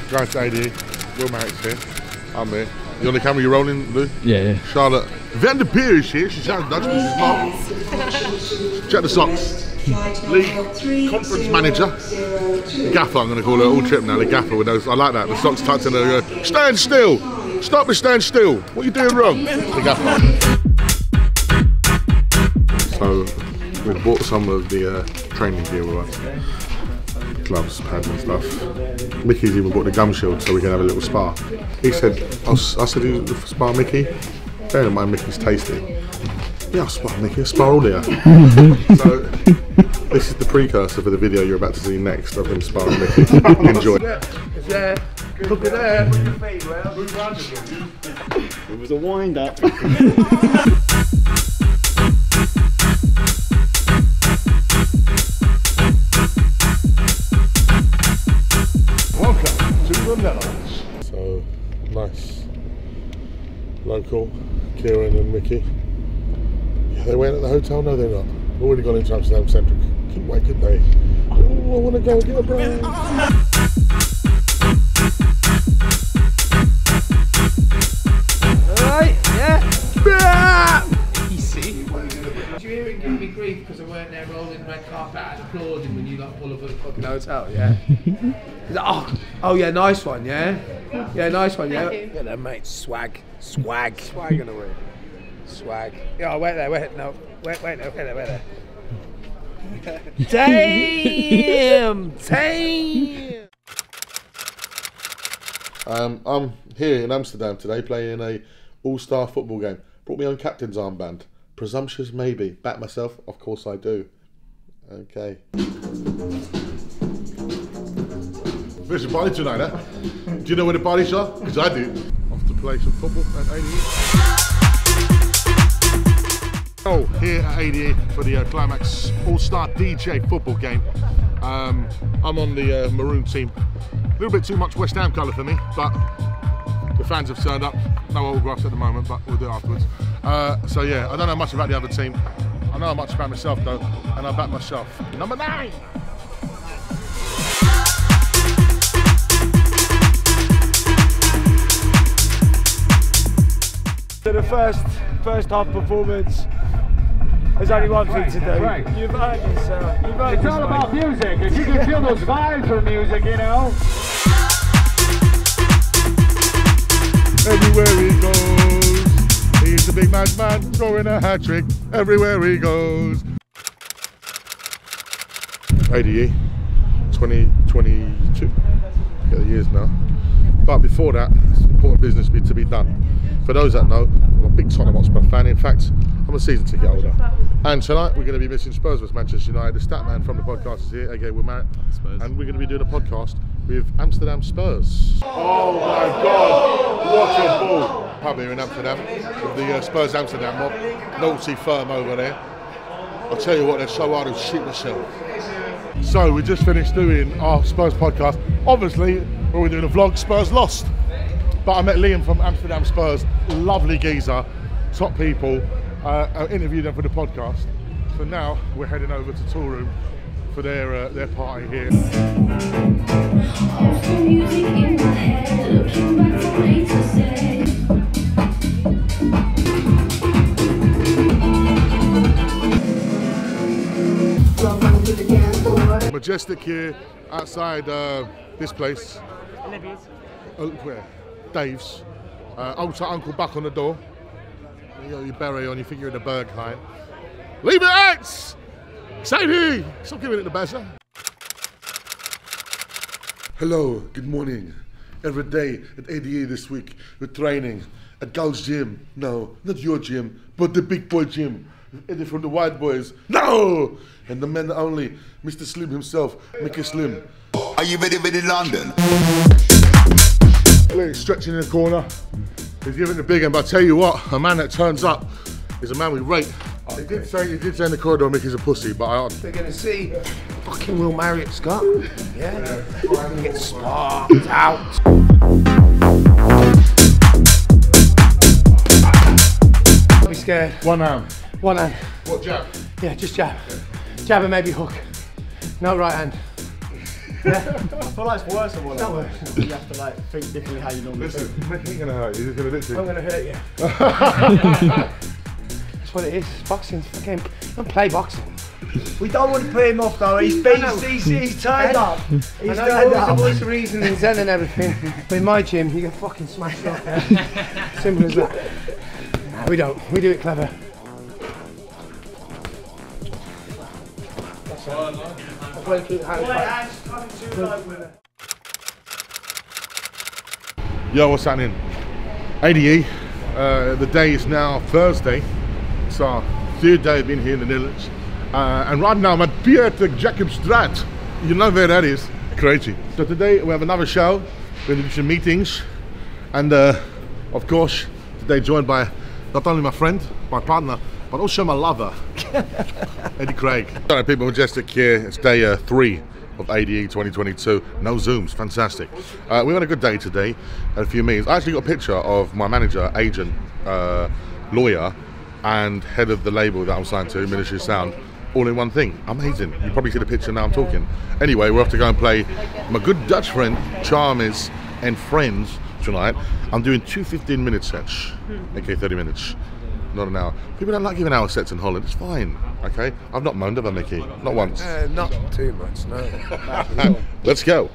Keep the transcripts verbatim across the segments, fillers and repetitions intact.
Going to A D E. Will Marritt's here. I'm here. You on the camera? You rolling, Lou? Yeah, yeah. Charlotte Van der Peer is here. She sounds Dutch, but she's not. Check the socks. League conference manager. Gaffer, I'm going to call her all trip now. The gaffer with those. I like that. The socks tucked in there. Go, stand still. Stop me, stand still. What are you doing wrong? The gaffer. So we bought some of the uh, training gear with us. Gloves, pads and stuff. Mickey's even bought the gum shield so we can have a little spar. He said, I, was, I said, you spar Mickey? Bear in mind Mickey's tasty. Yeah, I'll spar Mickey, I'll spar all here. So, this is the precursor for the video you're about to see next of him sparring Mickey. Enjoy. It's there. Look at there. It was a wind up. Welcome to the Netherlands. So, nice. Local, Kieran and Mickey. Yeah, they went at the hotel? No, they're not. They've already gone into Amsterdam Central. Couldn't wait, could they? Oh, I want to go and get a break. Alright, yeah. Easy. Did you hear him give me grief because I weren't there rolling the red carpet and applauding when you got pull up at the fucking hotel, yeah? He's like, oh, oh yeah, nice one, yeah? Yeah, nice one, yeah? Yeah, then, mate, swag. Swag. Swag in a way. Swag. Yeah, wait there, wait, no. Wait, wait, wait there, wait there. Damn! Damn! Um, I'm here in Amsterdam today playing a all-star football game. Brought my own captain's armband. Presumptuous maybe. Back myself? Of course I do. Okay. There's a party tonight, eh? Do you know where the parties are? Because I do. Off to play some football at A D E. Oh, here at A D E for the uh, Climax All-Star D J football game. Um, I'm on the uh, maroon team. A little bit too much West Ham colour for me, but the fans have turned up. No autographs at the moment, but we'll do it afterwards. Uh, so yeah, I don't know much about the other team. I know much about myself though, and I back myself. Number nine! So the first first half performance, there's only one thing to do. Right. You've heard this, uh, you've heard It's this, all mate. about music. If you can feel those vibes for music, you know. Everywhere he goes, he's a big madman, scoring a hat trick. Everywhere he goes. A D E, twenty twenty-two. Get the years now. But before that, it's important business to be done. For those that know, I'm a big Tottenham Hotspur fan. In fact, I'm a season ticket holder. And tonight we're going to be missing Spurs versus Manchester United. The stat man from the podcast is here. Again, we're Marriott. Spurs. And we're going to be doing a podcast with Amsterdam Spurs. Oh my God! What a ball! Pub here in Amsterdam with the uh, Spurs Amsterdam mob. Naughty firm over there. I'll tell you what, they're so hard to shit themselves. So we just finished doing our Spurs podcast. Obviously, we were doing a vlog. Spurs lost. But I met Liam from Amsterdam Spurs, lovely geezer, top people. Uh, I interviewed them for the podcast. So now we're heading over to Tool Room for their uh, their party here. Majestic here outside uh, this place. Oh, where? Dave's. Uh, old Uncle Buck on the door. You got your beret on, you think you're in the Berghain. Leave it out! Sadie! Stop giving it the buzzer. Hello, good morning. Every day at A D E this week, we're training at Gal's gym. No, not your gym, but the big boy gym. Eddie from the White Boys. No! And the men only, Mister Slim himself, Mickey Slim. Are you ready, ready, London? Look, stretching in the corner. He's giving the big end, but I tell you what, a man that turns up is a man we rate. He did say, he did say in the corridor Mickey's a pussy, but I... They're going to see fucking Will Marriott Scott. Yeah? And get sparked out. Don't be scared. One hand. One hand. What, jab? Yeah, just jab. Jab and maybe hook. No right hand. I feel like it's worse than one. You have to like think differently how you normally Listen, think. my knee's gonna hurt you. He's gonna literally. I'm gonna hurt you. That's what it is. Boxing's fucking. Don't play boxing. We don't want to play him off though. He's been, he's, he's turned up. He's I know turned all up. the voice of reason and zen and everything. But in my gym, you get fucking smashed up. Simple as that. Nah, we don't. We do it clever. Yo, what's happening? A D E. Uh, the day is now Thursday. It's our third day of being here in the Netherlands. Uh, and right now I'm at Piet Jacobstraat. You know where that is. Crazy. So today we have another show. We're going to do some meetings. And uh, of course, today joined by not only my friend, my partner, but also my lover, Eddie Craig. Hello people, Majestic here. It's day uh, three of A D E twenty twenty-two. No Zooms, fantastic. Uh, we had a good day today, had a few meetings. I actually got a picture of my manager, agent, uh, lawyer, and head of the label that I'm signed to, Ministry of Sound, all in one thing. Amazing. You probably see the picture now I'm talking. Anyway, we're off to go and play my good Dutch friend, Charmers and Friends tonight. I'm doing two fifteen minute sets, aka thirty minutes. Not an hour. People don't like giving hour sets in Holland. It's fine, okay? I've not moaned, have I, Mickey? Not once. Uh, not too much, no. Let's go.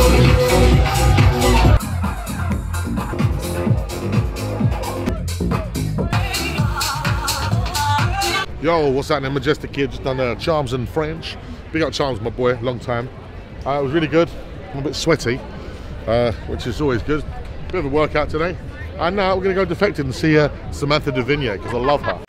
Yo, what's happening? Majestic here, just done uh, Charms and French. Big up Charms, my boy, long time. Uh, it was really good. I'm a bit sweaty, uh, which is always good. Bit of a workout today. And now we're going to go Defected and see uh, Samantha De Vigny, because I love her.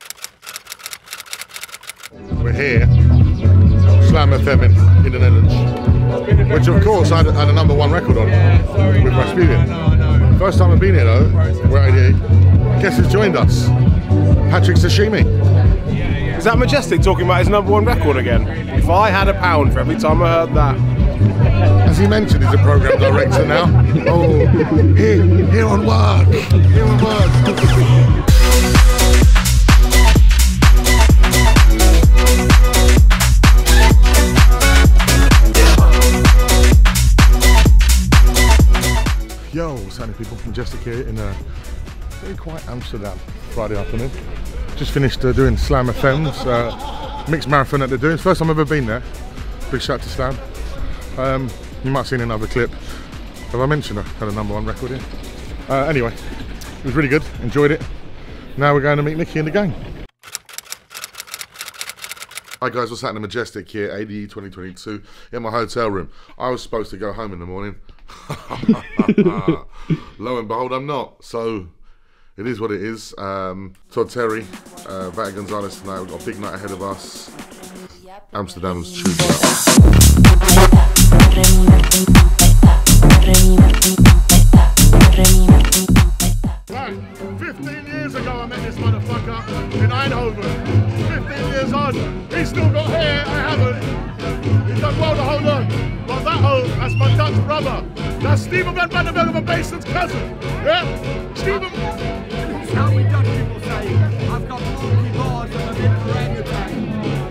We're here, Slam F M in, in the Netherlands, which of course I had, had a number one record on with Rasputin. First time I've been here though, we're at A D E. Guess who's joined us? Patrick Sashimi. Is that Majestic talking about his number one record again? If I had a pound for every time I heard that. As he mentioned, he's a program director now. Oh, here, here on work, here on work. Yo, what's happening people? Majestic here in a very quiet Amsterdam, Friday afternoon. Just finished uh, doing Slam F M's uh, mixed marathon that they're doing. First time I've ever been there. Big shout out to Slam. Um, you might have seen another clip. Have I mentioned I had a number one record here? Uh, anyway, it was really good. Enjoyed it. Now we're going to meet Mickey and the gang. Hi guys, what's happening? Majestic here, A D E twenty twenty-two, in my hotel room. I was supposed to go home in the morning. Lo and behold, I'm not. So it is what it is. Um, Todd Terry, uh, Vata Gonzalez tonight. We've got a big night ahead of us. Amsterdam's Tuesday. Right, fifteen years ago I met this motherfucker in Eindhoven. fifteen years on, he's still got hair, I haven't. He's done well to hold on. But that oh, that's my Dutch brother. That's Steven Van Vandenberg of a Basin's cousin. Yeah? Steven. It's how we Dutch people say, I've got monkey bars and a bit of orangutan.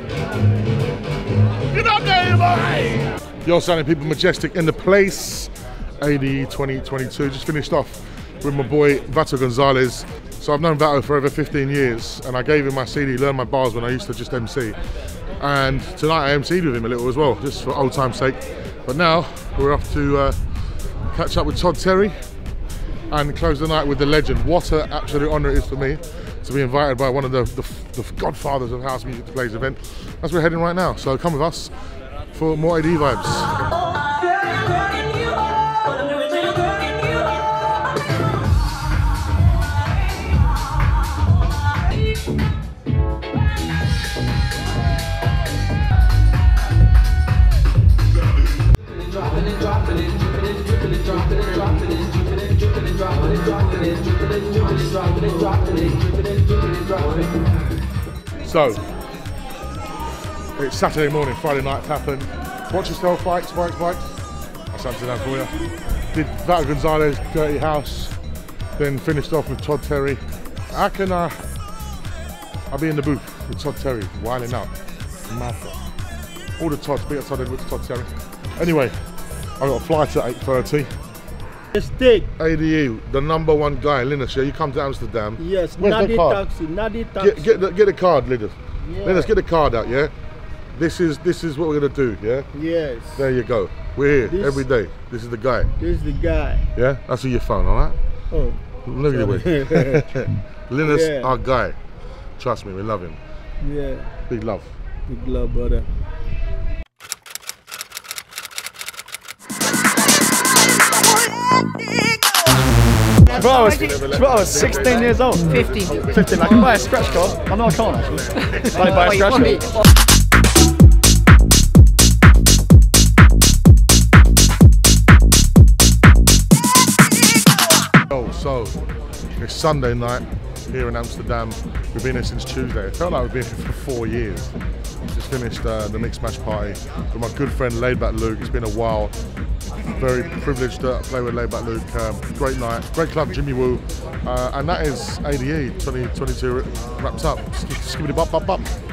Get up there, boy! Yo, Sunny people, Majestic in the place. A D E twenty twenty-two, just finished off with my boy Vata Gonzalez. So I've known Vato for over fifteen years, and I gave him my C D, learned my bars when I used to just M C. And tonight I M C'd with him a little as well, just for old time's sake. But now we're off to uh, catch up with Todd Terry and close the night with the legend. What an absolute honour it is for me to be invited by one of the, the, the godfathers of house music to play his event. That's where we're heading right now, so come with us for more A D E vibes. So, it's Saturday morning, Friday night's happened. Watch yourself, bikes, bikes, bikes. That's Amsterdam for you. Did Vata Gonzalez, Dirty House, then finished off with Todd Terry. How can I, I'll be in the booth with Todd Terry, wilding out. Massive. All the Todds, big up Todd Edwards, Todd Terry. Anyway, I got a flight at eight thirty. Stick. A D E, the number one guy, Linus. Yeah, you come to Amsterdam. Yes, Where's Nadi the card? taxi, Nadi taxi. Get, get, the, get the card, Linus. Yeah. Linus, get the card out. Yeah. This is this is what we're gonna do. Yeah. Yes. There you go. We're here This- every day. This is the guy. This is the guy. Yeah. That's your phone. All right. Oh. Look at it. Linus, Yeah. our guy. Trust me, we love him. Yeah. Big love. Big love, brother. Bro, I was, bro, I was sixteen years old. fifteen. fifteen, I can buy a scratch card. I know I can't actually. Can I buy a Wait, scratch wait. card? Oh, so it's Sunday night here in Amsterdam. We've been here since Tuesday. It felt like we've been here for four years. Just finished uh, the Mixed Match party with my good friend Laidback Luke. It's been a while. Very privileged to play with Laidback Luke. Um, great night, great club, Jimmy Woo. Uh, and that is A D E twenty twenty-two wrapped up. Skibbity bop bop bop.